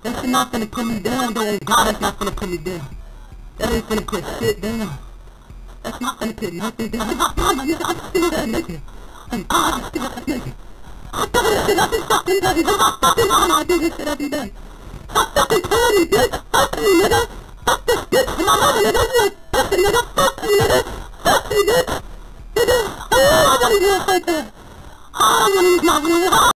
That's not gonna put me down, though. God, that's not gonna put me down. That ain't gonna put shit down. That's not gonna put nothing down. I'm still that nigga. I'm still that nigga. I'm still that shit. I've been fucking nutty. I'm fucking on. I do this shit every day. Fuck fucking party, bitch. Fuck you, nigga. Fuck this bitch. I'm not a nigga. Fuck you, nigga. Fuck you, nigga. Fuck you, bitch. Nigga. I gotta do it like that. I wanna use my